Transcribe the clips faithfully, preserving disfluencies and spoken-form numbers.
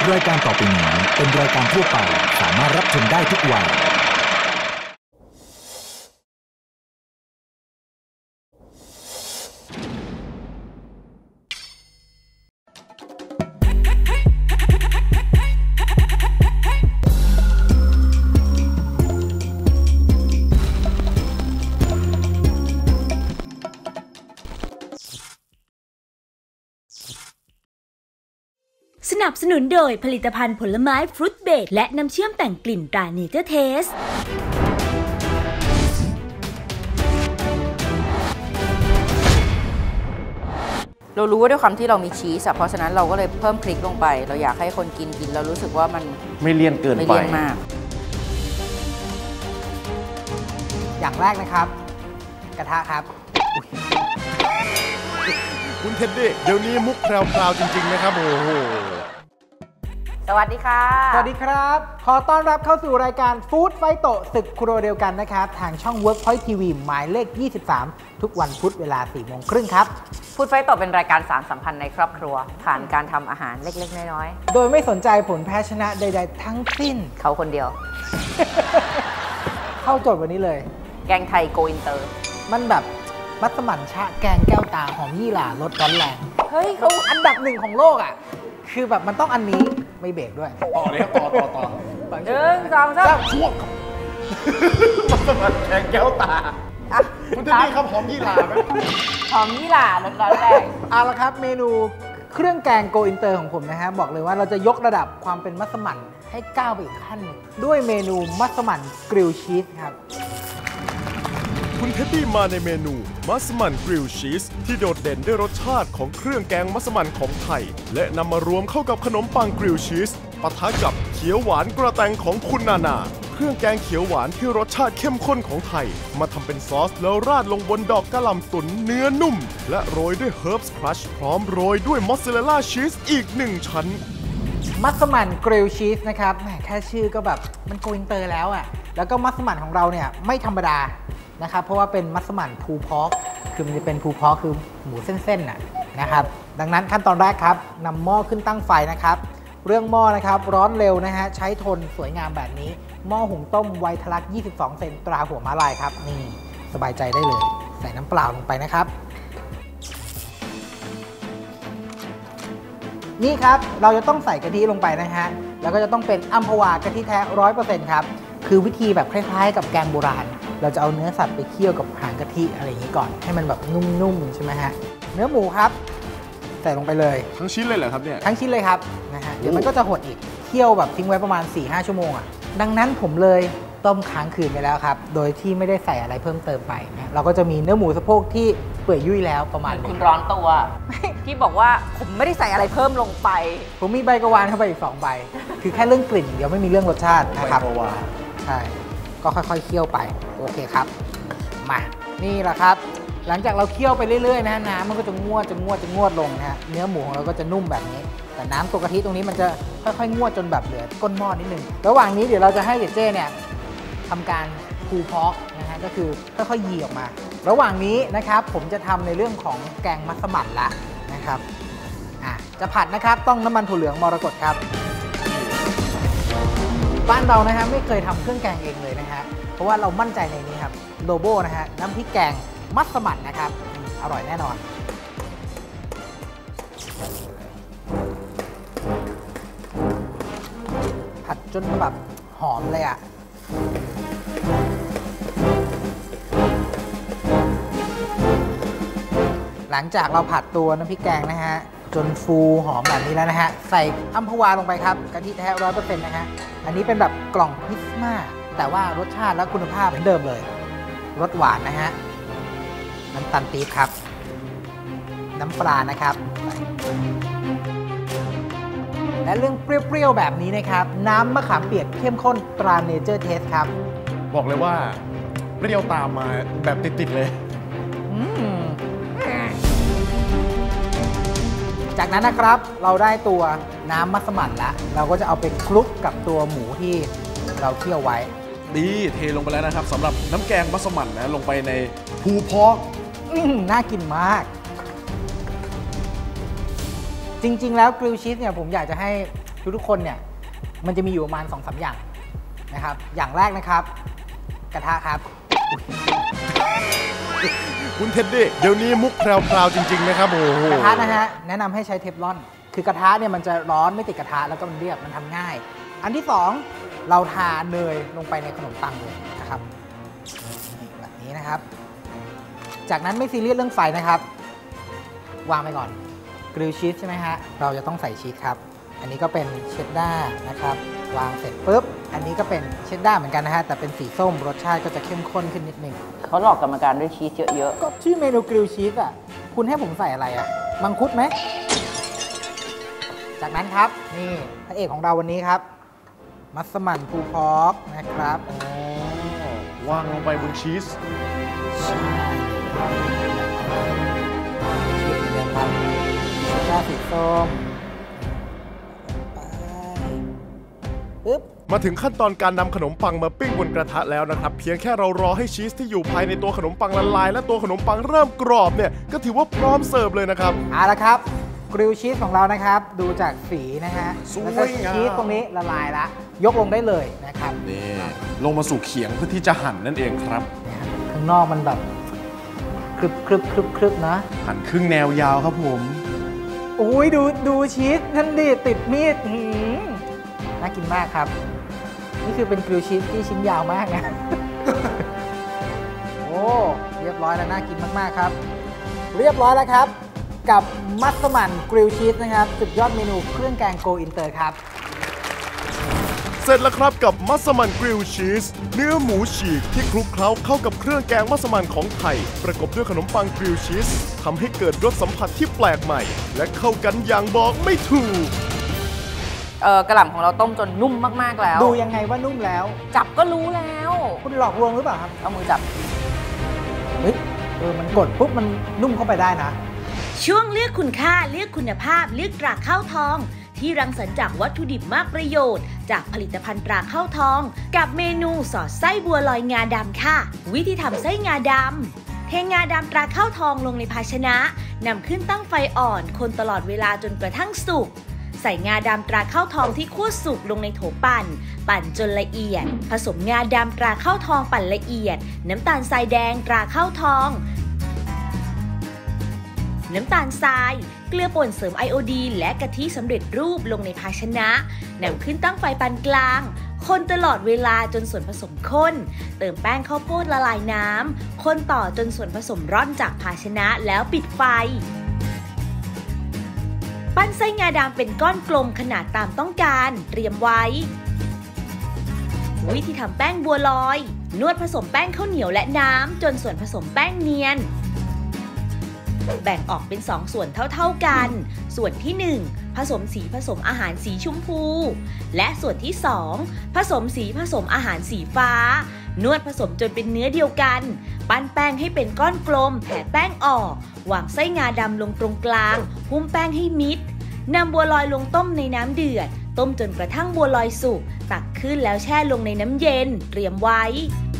รายการต่อไปนี้เป็นรายการทั่วไปสามารถรับชมได้ทุกวัยสนับสนุนโดยผลิตภัณฑ์ผลไม้ฟรุตเบรดและน้ำเชื่อมแต่งกลิ่นตราเนเจอร์เทสเรารู้ว่าด้วยความที่เรามีชีสเพราะฉะนั้นเราก็เลยเพิ่มพริกลงไปเราอยากให้คนกินกินเรารู้สึกว่ามันไม่เลี่ยนเกินไปไม่เลี่ยนมากอย่างแรกนะครับกระทะครับคุณเท็ดดี้เดี๋ยวนี้มุกแพรวๆจริงๆนะครับโอ้โหสวัสดีค่ะสวัสดีครับขอต้อนรับเข้าสู่รายการฟู้ดไฟโตศึกครัวเดียวกันนะครับทางช่อง Workpoint ที วี หมายเลขยี่สิบสามทุกวันพุธเวลา สี่โมงครึ่งครับฟู้ดไฟโตเป็นรายการสารสัมพันธ์ในครอบครัวผ่านการทำอาหารเล็กๆน้อยๆโดยไม่สนใจผลแพ้ชนะใดๆทั้งสิ้นเขาคนเดียวเข้าโจทย์วันนี้เลยแกงไทยโกอินเตอร์มันแบบมัสมั่นชะแกงแก้วตาหอมยี่หร่ารสร้อนแรงเฮ้ยเขาอันดับหนึ่งของโลกอ่ะคือแบบมันต้องอันนี้ไม่เบรกด้วยต่อเลยครับต่อต่อต่อหนึ่งสองสามช่วงมัสมั่นแกงแก้วตาคุณจะนี่ครับหอมยี่หร่าไหมหอมยี่หร่ารสร้อนแรงเอาละครับเมนูเครื่องแกงโกอินเตอร์ของผมนะฮะบอกเลยว่าเราจะยกระดับความเป็นมัสมั่นให้ก้าวไปอีกขั้นหนึ่งด้วยเมนูมัสมั่นกริลชีสครับคุณเท็ดดี้มาในเมนูมัสมั่นกริลชีสที่โดดเด่นด้วยรสชาติของเครื่องแกงมัสมั่นของไทยและนำมารวมเข้ากับขนมปังกริลชีสปะทะกับเขียวหวานกระแตงของคุณนานาเครื่องแกงเขียวหวานที่รสชาติเข้มข้นของไทยมาทำเป็นซอสแล้วราดลงบนดอกกะหล่ำตุ๋นเนื้อนุ่มและโรยด้วยเฮิร์บส์ครัชพร้อมโรยด้วยมอสซาเรลล่าชีสอีกหนึ่งชั้นมัสมั่นกริลชีสนะครับแค่ชื่อก็แบบมันโกอินเตอร์แล้วอ่ะแล้วก็มัสมั่นของเราเนี่ยไม่ธรรมดานะครับเพราะว่าเป็นมัสมั่นพูพอกคือมันจะเป็นพูพอกคือหมูเส้นๆน่ะนะครับดังนั้นขั้นตอนแรกครับนำหม้อขึ้นตั้งไฟนะครับเรื่องหม้อนะครับร้อนเร็วนะฮะใช้ทนสวยงามแบบนี้หม้อหุงต้มไวทะลักยี่สิบสองเซนตราหัวม้าลายครับนี่สบายใจได้เลยใส่น้ำเปล่าลงไปนะครับนี่ครับเราจะต้องใส่กะทิลงไปนะฮะแล้วก็จะต้องเป็นอัมพวากะทิแท้ ร้อยเปอร์เซ็นต์ ครับคือวิธีแบบคล้ายๆกับแกงโบราณเราจะเอาเนื้อสัตว์ไปเคี่ยวกับหางกะทิอะไรอย่างนี้ก่อนให้มันแบบนุ่มๆใช่ไหมฮะเนื้อหมูครับใส่ลงไปเลยทั้งชิ้นเลยเหรอครับเนี่ยทั้งชิ้นเลยครับนะฮะเดี๋ยวมันก็จะหดอีกเคี่ยวแบบทิ้งไว้ประมาณ สี่ถึงห้า ชั่วโมงอ่ะดังนั้นผมเลยต้มค้างคืนไปแล้วครับโดยที่ไม่ได้ใส่อะไรเพิ่มเติมไปนะเราก็จะมีเนื้อหมูสะโพกที่เปื่อยยุ่ยแล้วประมาณนึงคุณร้อนตัวที่บอกว่าผมไม่ได้ใส่อะไรเพิ่มลงไปผมมีใบกะวานเข้าไปอีกสองใบคือแค่เรื่องกลิ่นเดี๋ยวไม่มีเรื่องรสชาตินะครับใช่ก็ค่อยๆเคี่ยวไปโอเคครับมานี่แหละครับหลังจากเราเคี่ยวไปเรื่อยๆนะน้ำมันก็จะงวดจะงวดจะงวดลงนะฮะเนื้อหมูของเราก็จะนุ่มแบบนี้แต่น้ำตัวกะทิตรงนี้มันจะค่อยๆงวดจนแบบเหลือก้นหม้อนิดนึงระหว่างนี้เดี๋ยวเราจะให้เจเจ้เนี่ยทำการพูพอกนะฮะก็คือค่อยๆยีออกมาระหว่างนี้นะครับผมจะทำในเรื่องของแกงมัสมั่นละนะครับอ่ะจะผัดนะครับต้องน้ำมันถั่วเหลืองมรกตครับบ้านเรานะฮะไม่เคยทำเครื่องแกงเองเลยนะฮะเพราะว่าเรามั่นใจในนี้ครับโลโบนะฮะน้ำพริกแกงมัสมั่นนะครับอร่อยแน่นอนผัดจนแบบหอมเลยอ่ะหลังจากเราผัดตัวน้ำพริกแกงนะฮะจนฟูหอมแบบนี้แล้วนะฮะใส่อัมพวาลงไปครับกะทิแท้ ร้อยเปอร์เซ็นต์ นะฮะอันนี้เป็นแบบกล่องพิซซ่าแต่ว่ารสชาติและคุณภาพเหมือนเดิมเลยรสหวานนะฮะน้ำตาลปี๊บครับน้ำปลานะครับและเรื่องเปรี้ยวๆแบบนี้นะครับน้ำมะขามเปียกเข้มข้นตราเนเจอร์เทสครับบอกเลยว่าเปรี้ยวตามมาแบบติดๆเลยจากนั้นนะครับเราได้ตัวน้ำมัสมั่นแล้วเราก็จะเอาไปคลุกกับตัวหมูที่เราเคี่ยวไว้ดีเทลงไปแล้วนะครับสำหรับน้ำแกงมัสมั่นนะลงไปในพูพอกน่ากินมากจริงๆแล้วกริลชีสเนี่ยผมอยากจะให้ทุกๆคนเนี่ยมันจะมีอยู่ประมาณ สองสาม อย่างนะครับอย่างแรกนะครับกระทะครับคุณเท็ดดี้เดี๋ยวนี้มุกแพรวๆจริงๆนะครับโอ้โหกระทะนะฮะแนะนำให้ใช้เทฟลอนคือกระทะเนี่ยมันจะร้อนไม่ติดกระทะแล้วก็มันเรียบมันทำง่ายอันที่สองเราทาเนยลงไปในขนมปังเลยนะครับแบบนี้นะครับจากนั้นไม่ซีเรียสเรื่องไฟนะครับวางไปก่อนกริลชีสใช่ไหมฮะเราจะต้องใส่ชีสครับอันนี้ก็เป็นเชดดาร์นะครับวางเสร็จปุ๊บอันนี้ก็เป็นเชดดาร์เหมือนกันนะฮะแต่เป็นสีส้มรสชาติก็จะเข้มข้นขึ้นนิดนึงเขาหลอกกรรมการด้วยชีสเยอะๆก็ชื่อเมนูกริลชีสอ่ะคุณให้ผมใส่อะไรอ่ะมังคุดไหมจากนั้นครับนี่พระเอกของเราวันนี้ครับมัสมั่นพูพอกนะครับวางลงไปบนชีสชีสเหมือนกันครับชาสีส้มปึ๊บมาถึงขั้นตอนการนำขนมปังมาปิ้งบนกระทะแล้วนะครับเพียงแค่เรารอให้ชีสที่อยู่ภายในตัวขนมปังละลายและตัวขนมปังเริ่มกรอบเนี่ยก็ถือว่าพร้อมเสิร์ฟเลยนะครับเอาละครับกริลชีสของเรานะครับดูจากสีนะฮะแล้วก็ชีสตรงนี้ละลายละยกลงได้เลยนะครับนี่ลงมาสู่เขียงเพื่อที่จะหั่นนั่นเองครับข้างนอกมันแบบครึบครึบครึบครึบนะหั่นครึ่งแนวยาวครับผมอุ้ยดูดูชีสนั่นดิติดมีดน่ากินมากครับนี่คือเป็นกริลชีสที่ชิ้นยาวมากนะโอ้เรียบร้อยแล้วน่ากินมากๆครับเรียบร้อยแล้วครับกับมัสมั่นกริลชีสนะครับสุดยอดเมนูเครื่องแกงโกอินเตอร์ครับเสร็จแล้วครับกับมัสมั่นกริลชีสเนื้อหมูฉีกที่คลุกเคล้าเข้ากับเครื่องแกงมัสมั่นของไทยประกบด้วยขนมปังกริลชีสทำให้เกิดรสสัมผัสที่แปลกใหม่และเข้ากันอย่างบอกไม่ถูกเออกระหล่ำของเราต้มจนนุ่มมากๆแล้วดูยังไงว่านุ่มแล้วจับก็รู้แล้วคุณหลอกลวงหรือเปล่าครับเอามือจับเฮ้ยเออมันกดปุ๊บมันนุ่มเข้าไปได้นะช่วงเลือกคุณค่าเลือกคุณภาพเลือกตราข้าวทองที่รังสรรค์จากวัตถุดิบมากประโยชน์จากผลิตภัณฑ์ตราข้าวทองกับเมนูสอดไส้บัวลอยงาดำค่ะวิธีทำไส้งาดำเทงาดำตราข้าวทองลงในภาชนะนำขึ้นตั้งไฟอ่อนคนตลอดเวลาจนกระทั่งสุกใส่งาดำตราข้าวทองที่คั่วสุกลงในโถปั่นปั่นจนละเอียดผสมงาดำตราข้าวทองปั่นละเอียดน้ำตาลทรายแดงตราข้าวทองน้ำตาลทรายเกลือป่นเสริมไอโอดีนและกะทิสำเร็จรูปลงในภาชนะนำขึ้นตั้งไฟปานกลางคนตลอดเวลาจนส่วนผสมข้นเติมแป้งข้าวโพดละลายน้ำคนต่อจนส่วนผสมร่อนจากภาชนะแล้วปิดไฟปั้นไส้งาดำเป็นก้อนกลมขนาดตามต้องการเตรียมไว้วิธีทำแป้งบัวลอยนวดผสมแป้งข้าวเหนียวและน้ำจนส่วนผสมแป้งเนียนแบ่งออกเป็นสองส่วนเท่าๆกันส่วนที่หนึ่งผสมสีผสมอาหารสีชมพูและส่วนที่สองผสมสีผสมอาหารสีฟ้านวดผสมจนเป็นเนื้อเดียวกันปั้นแป้งให้เป็นก้อนกลมแผ่แป้งออกวางไส้งาดำลงตรงกลางหุ้มแป้งให้มิดนำบัวลอยลงต้มในน้ำเดือดต้มจนกระทั่งบัวลอยสุกตักขึ้นแล้วแช่ลงในน้ำเย็นเตรียมไว้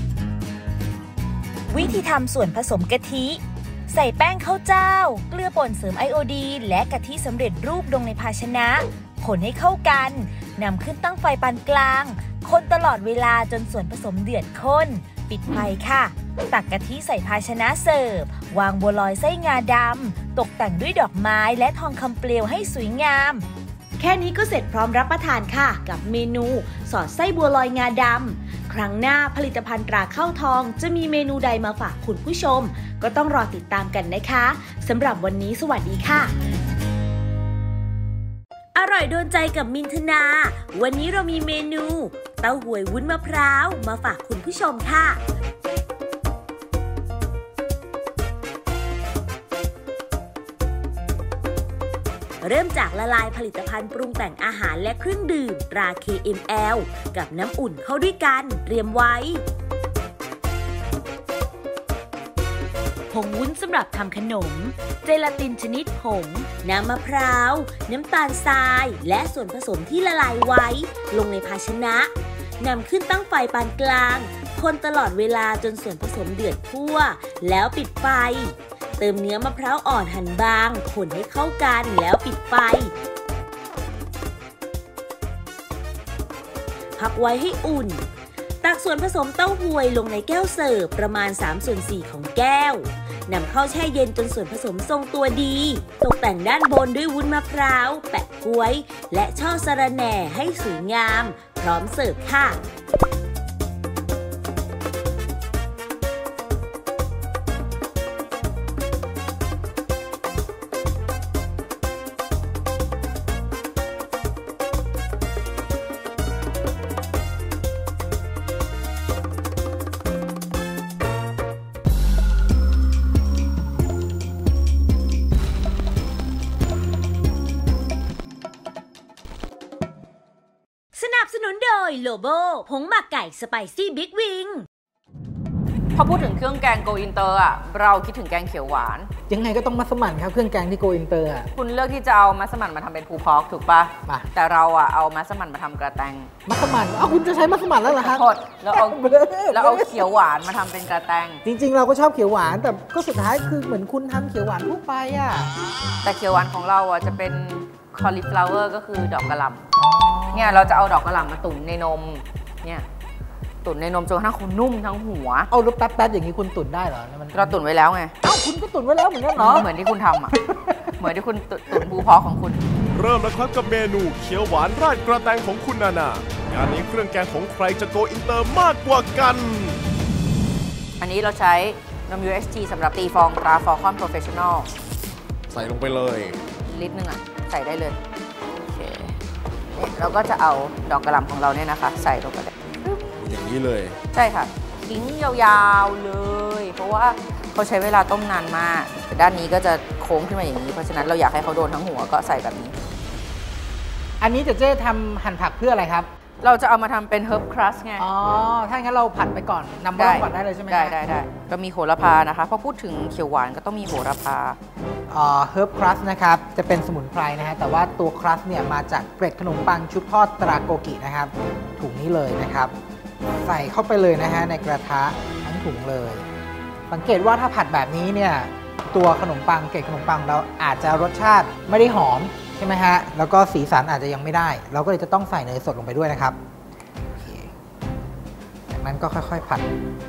วิธีทำส่วนผสมกะทิใส่แป้งข้าวเจ้าเกลือป่นเสริมไอโอดีนและกะทิสำเร็จรูปลงในภาชนะคนให้เข้ากันนำขึ้นตั้งไฟปานกลางคนตลอดเวลาจนส่วนผสมเดือดข้นปิดไฟค่ะตักกะทิใส่ภาชนะเสิร์ฟวางบัวลอยไส้งาดำตกแต่งด้วยดอกไม้และทองคำเปลวให้สวยงามแค่นี้ก็เสร็จพร้อมรับประทานค่ะกับเมนูสอดไส้บัวลอยงาดำครั้งหน้าผลิตภัณฑ์ตราข้าวทองจะมีเมนูใดมาฝากคุณผู้ชมก็ต้องรอติดตามกันนะคะสำหรับวันนี้สวัสดีค่ะอร่อยโดนใจกับมินทนาวันนี้เรามีเมนูเต้าหวยวุ้นมะพร้าวมาฝากคุณผู้ชมค่ะเริ่มจากละลายผลิตภัณฑ์ปรุงแต่งอาหารและเครื่องดื่มตรา เค เอ็ม แอล กับน้ำอุ่นเข้าด้วยกันเตรียมไว้ผงวุ้นสำหรับทำขนมเจลาตินชนิดผงน้ำมะพร้าวน้ำตาลทรายและส่วนผสมที่ละลายไว้ลงในภาชนะนำขึ้นตั้งไฟปานกลางคนตลอดเวลาจนส่วนผสมเดือดทั่วแล้วปิดไฟเติมเนื้อมะพร้าวอ่อนหั่นบางคนให้เข้ากันแล้วปิดไฟพักไว้ให้อุ่นตักส่วนผสมเต้าหวยลงในแก้วเสิร์ฟประมาณสามส่วนสี่ของแก้วนำเข้าแช่เย็นจนส่วนผสมทรงตัวดีตกแต่งด้านบนด้วยวุ้นมะพร้าวแปะก๊วยและช่อสะระแหน่ให้สวยงามพร้อมเสิร์ฟค่ะสนับสนุนโดยโลโบผงหมักไก่สไปซี่บิ๊กวิงพอพูดถึงเครื่องแกงโกอินเตอร์อ่ะเราคิดถึงแกงเขียวหวานยังไงก็ต้องมัสมั่นครับเครื่องแกงที่โกอินเตอร์อ่ะคุณเลือกที่จะเอามัสมั่นมาทำเป็นพูพอกถูกปะแต่เราอ่ะเอามัสมั่นมาทำกระแตงมัสมั่นอ้าวคุณจะใช้มัสมั่นแล้วเหรอครับโทษแล้วเอาแล้วเอาเขียวหวานมาทำเป็นกระแตงจริงๆเราก็ชอบเขียวหวานแต่ก็สุดท้ายคือเหมือนคุณทำเขียวหวานทั่วไปอ่ะแต่เขียวหวานของเราอ่ะจะเป็นคอลิฟลาวเวอร์ก็คือดอกกระหล่ำเนี่ยเราจะเอาดอกกระหล่ำมาตุ๋นในนมเนี่ยตุ๋นในนมจนกระทั่งคุณนุ่มทั้งหัวเอาลูกแป๊บๆอย่างนี้คุณตุ๋นได้เหรอมันเราตุ๋นไว้แล้วไงเอ้าคุณก็ตุ๋นไว้แล้วเหมือนกันเหรอเหมือนที่คุณทำอ่ะเหมือนที่คุณตุ๋นบูพอของคุณเริ่มแล้วครับกับเมนูเขียวหวานราดกระแตงของคุณนานางานนี้เครื่องแกงของใครจะโกอินเตอร์มากกว่ากันอันนี้เราใช้นม ยู เอช ที สำหรับตีฟองตราฟอร์คอนโปรเฟชชั่นอลใส่ลงไปเลยลิตรนึงอ่ะใส่ได้เลยโอเคเราก็จะเอาดอกกระหล่ำของเราเนี่ยนะคะใส่ลงไปอย่างนี้เลยใช่ค่ะทิ้งยาวๆเลยเพราะว่าเขาใช้เวลาต้มนานมากแต่ด้านนี้ก็จะโค้งขึ้นมาอย่างนี้เพราะฉะนั้นเราอยากให้เขาโดนทั้งหัวก็ใส่แบบนี้อันนี้เจ๊เจ๊ทำหั่นผักเพื่ออะไรครับเราจะเอามาทำเป็นเฮิร์บครัสไงอ๋อถ้างั้นเราผัดไปก่อนนำร่องก่อนได้เลยใช่ไหมได้ได้ได้เรามีโหระพานะคะเพราะพูดถึงเขียวหวานก็ต้องมีโหระพาอ๋อเฮิร์บครัสนะครับจะเป็นสมุนไพรนะฮะแต่ว่าตัวครัสเนี่ยมาจากเกล็ดขนมปังชุบทอดตราโกกินะครับถุงนี้เลยนะครับใส่เข้าไปเลยนะฮะในกระทะทั้งถุงเลยสังเกตว่าถ้าผัดแบบนี้เนี่ยตัวขนมปังเกล็ดขนมปังเราอาจจะรสชาติไม่ได้หอมใช่ไหมฮะแล้วก็สีสันอาจจะยังไม่ได้เราก็เลยจะต้องใส่เนยสดลงไปด้วยนะครับจากนั้นก็ค่อยๆผัด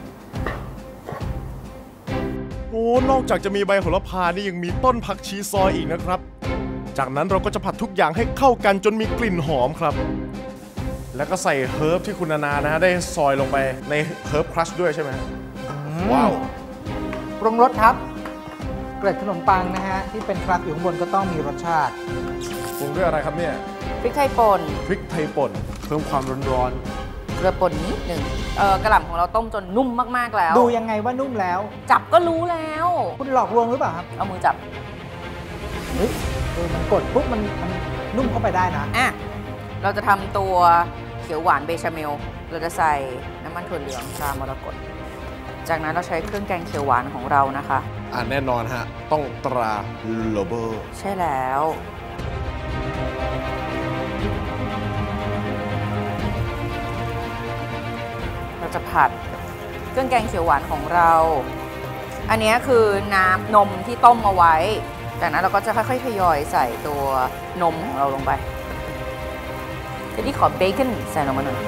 โอ้นอกจากจะมีใบโหระพานี่ยังมีต้นผักชีซอยอีกนะครับจากนั้นเราก็จะผัดทุกอย่างให้เข้ากันจนมีกลิ่นหอมครับแล้วก็ใส่เฮิร์บที่คุณนานานะฮะได้ซอยลงไปในเฮิร์บครัชด้วยใช่ไหมว้าวปรุงรสครับเกล็ดขนมปังนะฮะที่เป็นครัชอยู่ข้างบนก็ต้องมีรสชาติปรุงด้วยอะไรครับเนี่ยพริกไทยป่นพริกไทยป่นเพิ่มความร้อนๆเกลือป่นนิดหนึ่งเออกระหล่ำของเราต้มจนนุ่มมากๆแล้วดูยังไงว่านุ่มแล้วจับก็รู้แล้วคุณหลอกลวงหรือเปล่าครับเอามือจับเฮ้ยมันกดปุ๊บมันมันนุ่มเข้าไปได้นะอ่ะเราจะทำตัวเขียวหวานเบชาเมลเราจะใส่น้ำมันถั่วเหลืองตรามรกตจากนั้นเราใช้เครื่องแกงเขียวหวานของเรานะคะอ่าแน่นอนฮะต้องตราโลโบใช่แล้วเราจะผัดเครื่องแกงเขียวหวานของเราอันนี้คือน้ำนมที่ต้มเอาไว้จากนั้นเราก็จะค่อยๆทยอยใส่ตัวนมของเราลงไปทีนี้ขอเบคอนใส่ลงมาหน่อย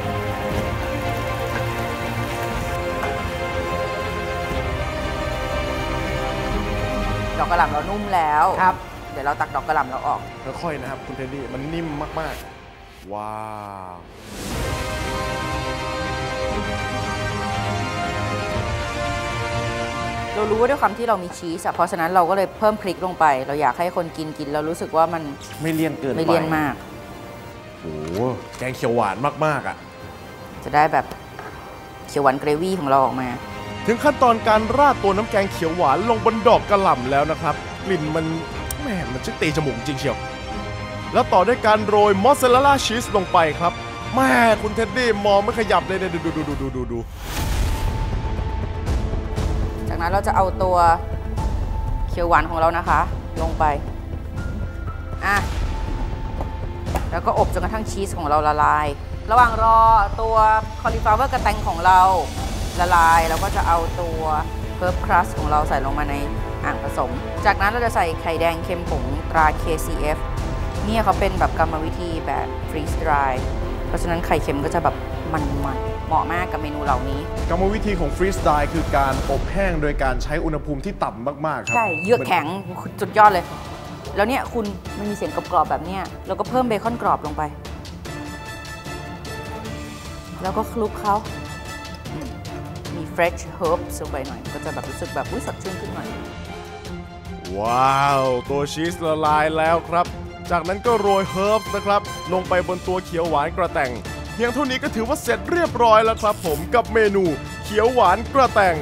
ดอกกระหล่ำเรานุ่มแล้วครับเดี๋ยวเราตักดอกกระหล่ำเราออกค่อยๆนะครับคุณเทดดี้มันนิ่มมากๆว้าวเรารู้ว่าด้วยความที่เรามีชีสเพราะฉะนั้นเราก็เลยเพิ่มพริกลงไปเราอยากให้คนกินกินเรารู้สึกว่ามันไม่เลี่ยนเกินไปไม่เลี่ยนมากโอ้แกงเขียวหวานมากๆอ่ะจะได้แบบเขียวหวานเกรวี่ของเราออกมาถึงขั้นตอนการราดตัวน้ำแกงเขียวหวานลงบนดอกกระหล่ำแล้วนะครับกลิ่นมันแหมมันช่างตีจมูกจริงเชียวแล้วต่อด้วยการโรยมอสซาเรลล่าชีสลงไปครับแม่คุณเท็ดดี้มองไม่ขยับเลยดูดูดูดูดูดูจากนั้นเราจะเอาตัวเขียวหวานของเรานะคะลงไปอ่ะแล้วก็อบจนกระทั่งชีสของเราละลายระหว่างรอตัวคอลิฟลาวเวอร์กระแตงของเราละลายเราก็จะเอาตัวเฮิร์บครัสของเราใส่ลงมาในอ่างผสมจากนั้นเราจะใส่ไข่แดงเค็มผงตรา เค ซี เอฟ เนี่ยเขาเป็นแบบกรรมวิธีแบบฟรีสไดร์เพราะฉะนั้นไข่เค็มก็จะแบบมันมันเหมาะมากกับเมนูเหล่านี้กรรมวิธีของฟรีสไตล์คือการอบแห้งโดยการใช้อุณหภูมิที่ต่ำมากๆครับใช่เยือกแข็งสุดยอดเลยแล้วเนี่ยคุณมันมีเสียงกรอบๆแบบเนี้ยแล้วก็เพิ่มเบคอนกรอบลงไปแล้วก็คลุกเขามี fresh herbs ลงไปหน่อยก็จะแบบรู้สึกแบบสดชื่นขึ้นหน่อยว้าวตัวชีสละลายแล้วครับจากนั้นก็โรยเฮิร์บนะครับลงไปบนตัวเขียวหวานกระแต่งเพียงเท่านี้ก็ถือว่าเสร็จเรียบร้อยแล้วครับผมกับเมนูเขียวหวานกระแต่ง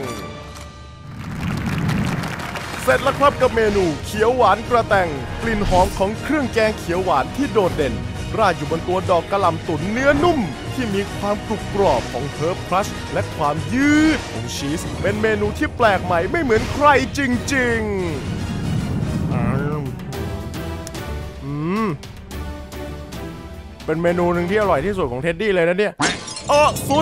เสร็จแล้วครับกับเมนูเขียวหวานกระแต่งกลิ่นหอมของเครื่องแกงเขียวหวานที่โดดเด่นราดอยู่บนตัวดอกกระหล่ำตุ๋นเนื้อนุ่มที่มีความกรุบกรอบของเฮิร์บครัชและความยืดของชีสเป็นเมนูที่แปลกใหม่ไม่เหมือนใครจริงๆอืมเป็นเมนูหนึ่งที่อร่อยที่สุดของเท็ดดี้เลยนะเนี่ยเออสุด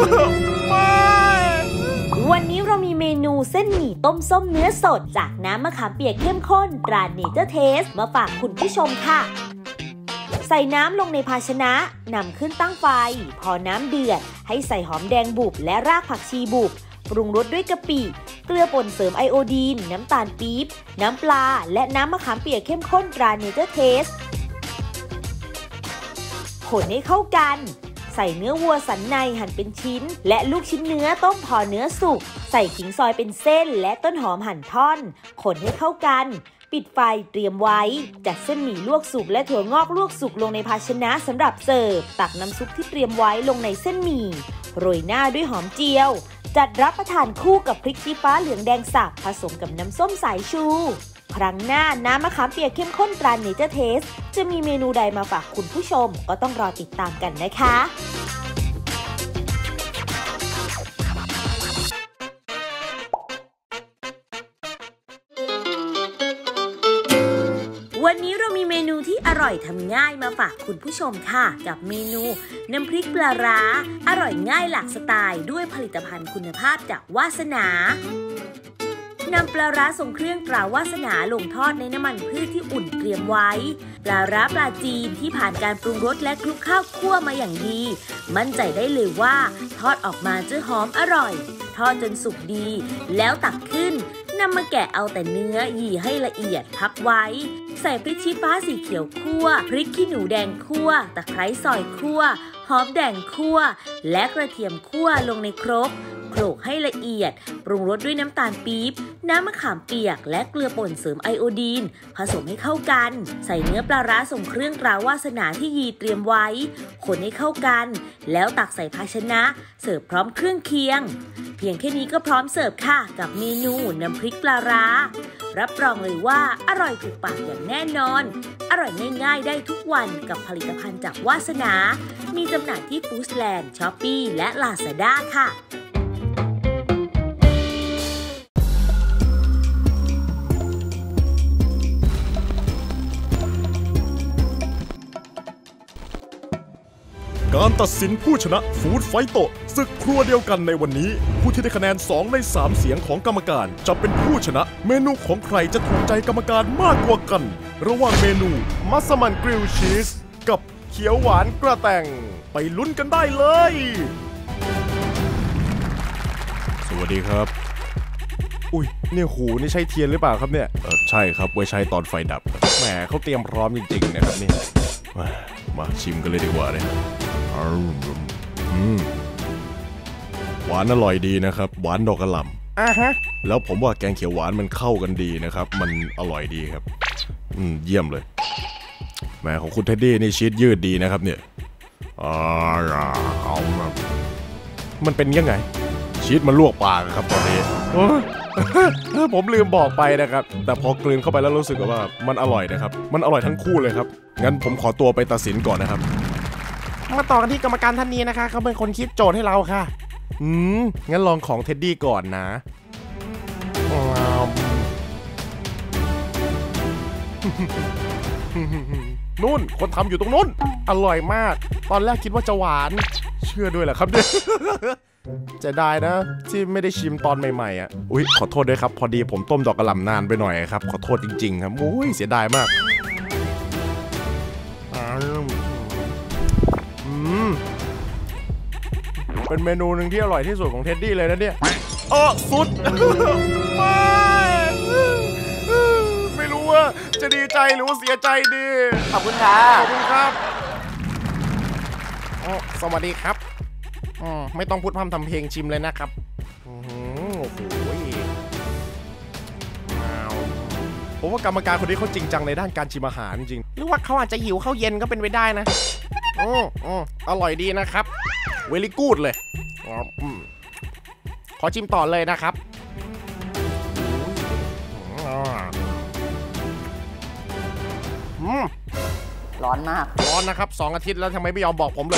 วันนี้เรามีเมนูเส้นหมี่ต้มส้มเนื้อสดจากน้ำมะขามเปียกเข้มข้นตราเนเจอร์เทสมาฝากคุณผู้ชมค่ะใส่น้ำลงในภาชนะนำขึ้นตั้งไฟพอน้ำเดือดให้ใส่หอมแดงบุบและรากผักชีบุบปรุงรสด้วยกะปิเกลือป่นเสริมไอโอดีนน้ำตาลปี๊บน้ำปลาและน้ำมะขามเปียกเข้มข้นตราเนเจอร์เทสคนให้เข้ากันใส่เนื้อวัวสันในหั่นเป็นชิ้นและลูกชิ้นเนื้อต้มพอเนื้อสุกใส่ขิงซอยเป็นเส้นและต้นหอมหั่นท่อนคนให้เข้ากันปิดไฟเตรียมไว้จัดเส้นหมี่ลวกสุกและถั่วงอกลวกสุกลงในภาชนะสำหรับเสิร์ฟตักน้ำซุปที่เตรียมไว้ลงในเส้นหมี่โรยหน้าด้วยหอมเจียวจัดรับประทานคู่กับพริกชี้ฟ้าเหลืองแดงสับผสมกับน้ำส้มสายชูครั้งหน้าน้ำมะขามเปียกเข้มข้นตราเนเจอร์เทสจะมีเมนูใดมาฝากคุณผู้ชมก็ต้องรอติดตามกันนะคะวันนี้เรามีเมนูที่อร่อยทำง่ายมาฝากคุณผู้ชมค่ะกับเมนูน้ำพริกปลาร้าอร่อยง่ายหลากสไตล์ด้วยผลิตภัณฑ์คุณภาพจากวาสนานำปลาร้าทรงเครื่องตราวาสนาลงทอดในน้ำมันพืชที่อุ่นเตรียมไว้ปลาร้าปลาจีนที่ผ่านการปรุงรสและคลุกข้าวคั่วมาอย่างดีมั่นใจได้เลยว่าทอดออกมาจะหอมอร่อยทอดจนสุกดีแล้วตักขึ้นนำมาแกะเอาแต่เนื้อหยี่ให้ละเอียดพักไว้ใส่พริกชี้ฟ้าสีเขียวคั่วพริกขี้หนูแดงคั่วตะไคร้ซอยคั่วหอมแดงคั่วและกระเทียมคั่วลงในครกโขลกให้ละเอียดปรุงรสด้วยน้ำตาลปี๊บน้ำมะขามเปียกและเกลือป่นเสริมไอโอดีนผสมให้เข้ากันใส่เนื้อปลาร้าส่งเครื่องตราวาสนาที่ยีเตรียมไว้คนให้เข้ากันแล้วตักใส่ภาชนะเสิร์ฟพร้อมเครื่องเคียงเพียงแค่นี้ก็พร้อมเสิร์ฟค่ะกับเมนูน้ำพริกปลาร้ารับรองเลยว่าอร่อยถูกปากอย่างแน่นอนอร่อยง่ายๆได้ทุกวันกับผลิตภัณฑ์จากวาสนามีจำหน่ายที่ฟู้ดแลนด์ ช้อปปี้ และ ลาซาด้า ค่ะการตัดสินผู้ชนะฟู้ดไฟโตศึกครัวเดียวกันในวันนี้ผู้ที่ได้คะแนนสองในสามเสียงของกรรมการจะเป็นผู้ชนะเมนูของใครจะถูกใจกรรมการมากกว่ากันระหว่างเมนูมัสมั่นกริลชีสกับเขียวหวานกระแต่งไปลุ้นกันได้เลยสวัสดีครับอุ้ยเนี่ยหูนี่ใช่เทียนหรือเปล่าครับเนี่ยเออใช่ครับไว้ใช้ตอนไฟดับแหมเขาเตรียมพร้อมจริงๆนะครับนี่มาชิมกันเลยดีกว่าเลยหวานอร่อยดีนะครับหวานดอกกระหล่ำอ่ะฮะแล้วผมว่าแกงเขียวหวานมันเข้ากันดีนะครับมันอร่อยดีครับอืมเยี่ยมเลยแหมของคุณเท็ดดี้นี่ชีสยืดดีนะครับเนี่ยอ่าเอามามันเป็นยังไงชีสมันลวกปากครับตอนนี้ผมลืมบอกไปนะครับแต่พอกลืนเข้าไปแล้วรู้สึกว่ามันอร่อยนะครับมันอร่อยทั้งคู่เลยครับงั้นผมขอตัวไปตัดสินก่อนนะครับมาต่อกันที่กรรมการท่านนี้นะคะเขาเป็นคนคิดโจทย์ให้เราค่ะอืมงั้นลองของเท็ดดี้ก่อนนะนู่นคนทำอยู่ตรงนู้นอร่อยมากตอนแรกคิดว่าจะหวานเชื่อด้วยแหละครับเนี่ยจะได้นะที่ไม่ได้ชิมตอนใหม่ๆอ่ะอุ้ยขอโทษด้วยครับพอดีผมต้มดอกกระหล่ำนานไปหน่อยครับขอโทษจริงๆครับอุ้ยเสียดายมากอืมเป็นเมนูหนึ่งที่อร่อยที่สุดของเท็ดดี้เลยนะเนี่ยเออสุดไม่ไม่รู้ว่าจะดีใจหรือว่าเสียใจดีขอบคุณค่ะขอบคุณครับอ๋อสวัสดีครับอืมไม่ต้องพูดพร่ำทำเพลงชิมเลยนะครับโอ้โหผมว่ากรรมการคนนี้เขาจริงจังในด้านการชิมอาหารจริงหรือว่าเขาอาจจะหิวข้าวเย็นก็เป็นไปได้นะอืออืออร่อยดีนะครับเวลี่กูดเลยอืมขอชิมต่อเลยนะครับอืมร้อนมากร้อนนะครับสองอาทิตย์แล้วทำไมไม่ยอมบอกผมเลย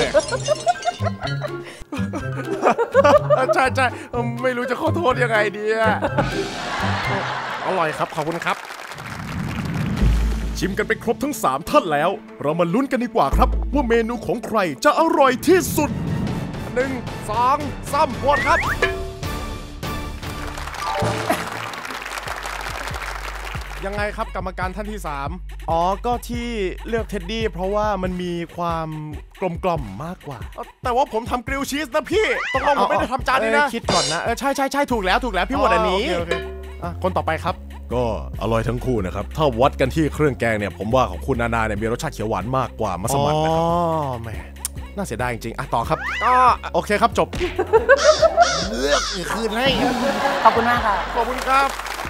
ใช่ใช่ไม่รู้จะขอโทษยังไงดีอะอร่อยครับขอบคุณครับชิมกันไปครบทั้งสามท่านแล้วเรามาลุ้นกันดีกว่าครับว่าเมนูของใครจะอร่อยที่สุดหนึ่งสองสามหมดครับยังไงครับกรรมการท่านที่สามอ๋อก็ที่เลือกเท็ดดี้เพราะว่ามันมีความกลมกล่อมมากกว่าแต่ว่าผมทำกริลชีสนะพี่ต้องลองผมไม่ได้ทำจานนี้นะคิดก่อนนะเออใช่ใช่ใช่ถูกแล้วถูกแล้วพี่หมดอันนี้คนต่อไปครับก็อร่อยทั้งคู่นะครับถ้าวัดกันที่เครื่องแกงเนี่ยผมว่าของคุณนานาเนี่ยมีรสชาติเขียวหวานมากกว่ามัสมั่นนะครับอ๋อแหมน่าเสียดายจริงๆอ่ะต่อครับก็โอเคครับจบเลือกคืนให้ขอบคุณมากค่ะขอบคุณครับ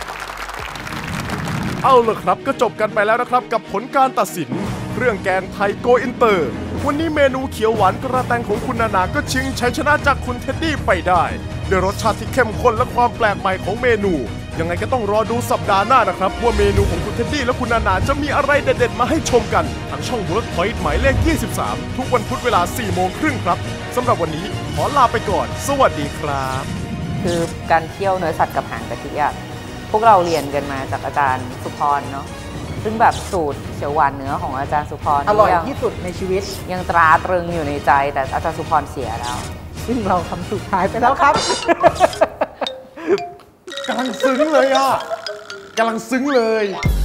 เอาเลยครับก็จบกันไปแล้วนะครับกับผลการตัดสินเครื่องแกงไทยโกอินเตอร์วันนี้เมนูเขียวหวานกระแตงของคุณนานาก็ชิงชัยชนะจากคุณเท็ดดี้ไปได้ด้วยรสชาติที่เข้มข้นและความแปลกใหม่ของเมนูยังไงก็ต้องรอดูสัปดาห์หน้านะครับว่าเมนูของคุณเท็ดดี้และคุณนานาจะมีอะไรเด็ดๆมาให้ชมกันทางช่อง Workpoint หมายเลขยี่สิบสามทุกวันพุธเวลาสี่โมงครึ่งครับสำหรับวันนี้ขอลาไปก่อนสวัสดีครับคือการเคี่ยวเนื้อสัตว์กับหางกะทิอ่ะพวกเราเรียนกันมาจากอาจารย์สุพรเนาะซึ่งแบบสูตรเขียวหวานเนื้อของอาจารย์สุพรอร่อยที่สุดในชีวิตยังตราตรึงอยู่ในใจแต่อาจารย์สุพรเสียแล้วซึ่งเราทำสุดท้ายไปแล้วครับกำลังซึ้งเลยอ่ะกำลังซึ้งเลย